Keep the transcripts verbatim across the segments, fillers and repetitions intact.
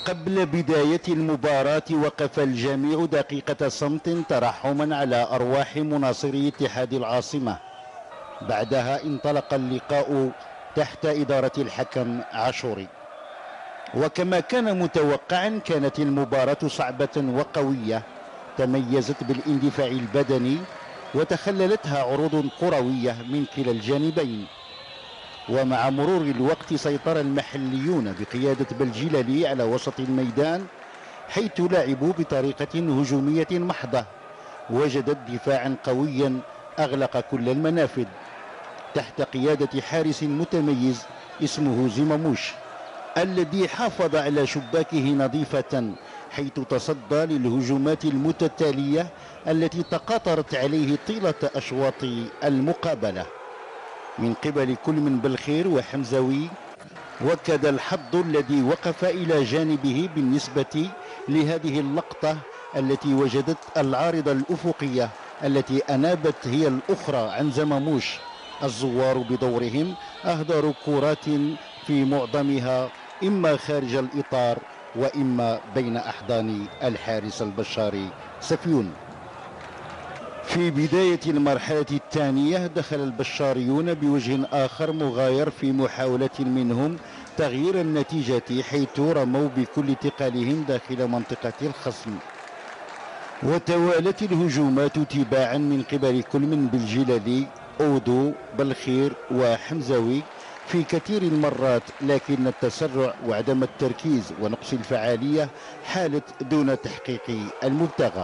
وقبل بداية المباراة وقف الجميع دقيقة صمت ترحما على أرواح مناصري اتحاد العاصمة. بعدها انطلق اللقاء تحت إدارة الحكم عاشوري، وكما كان متوقعا كانت المباراة صعبة وقوية تميزت بالاندفاع البدني وتخللتها عروض كروية من كلا الجانبين. ومع مرور الوقت سيطر المحليون بقيادة بلجيلالي على وسط الميدان، حيث لعبوا بطريقة هجومية محضة وجدت دفاعا قويا أغلق كل المنافذ تحت قيادة حارس متميز اسمه زماموش، الذي حافظ على شباكه نظيفة حيث تصدى للهجومات المتتالية التي تقاطرت عليه طيلة أشواط المقابلة من قبل كل من بلخير وحمزاوي. وكذا الحظ الذي وقف إلى جانبه بالنسبة لهذه اللقطة التي وجدت العارضة الأفقية التي أنابت هي الأخرى عن زماموش. الزوار بدورهم أهدروا كرات في معظمها إما خارج الإطار وإما بين أحضان الحارس البشاري سفيون. في بداية المرحلة الثانية دخل البشاريون بوجه آخر مغاير في محاولة منهم تغيير النتيجة، حيث رموا بكل ثقلهم داخل منطقة الخصم، وتوالت الهجومات تباعا من قبل كل من بلجيلالي أودو بلخير وحمزاوي في كثير المرات، لكن التسرع وعدم التركيز ونقص الفعالية حالت دون تحقيق المبتغى.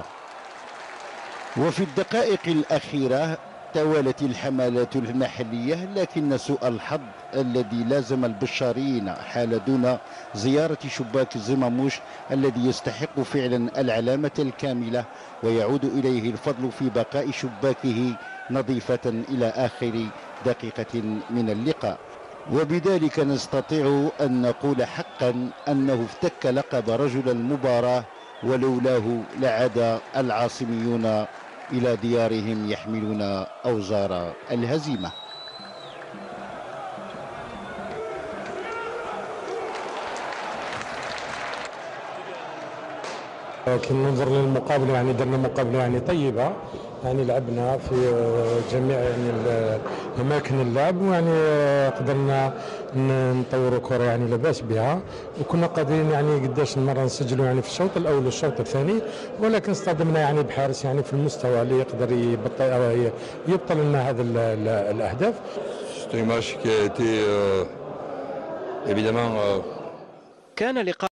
وفي الدقائق الأخيرة توالت الحملات المحلية، لكن سوء الحظ الذي لازم البشاريين حال دون زيارة شباك زماموش الذي يستحق فعلا العلامة الكاملة ويعود إليه الفضل في بقاء شباكه نظيفة إلى آخر دقيقة من اللقاء. وبذلك نستطيع أن نقول حقا أنه افتك لقب رجل المباراة، ولولاه لعاد العاصميون إلى ديارهم يحملون أوزار الهزيمة. كي ننظر للمقابله يعني درنا مقابله يعني طيبه، يعني لعبنا في جميع يعني اماكن اللعب، ويعني قدرنا نطوروا كره يعني لاباس بها، وكنا قادرين يعني قداش مره نسجلوا يعني في الشوط الاول والشوط الثاني، ولكن اصطدمنا يعني بحارس يعني في المستوى اللي يقدر يبطل يبطل لنا هذا الاهداف. كان لقاء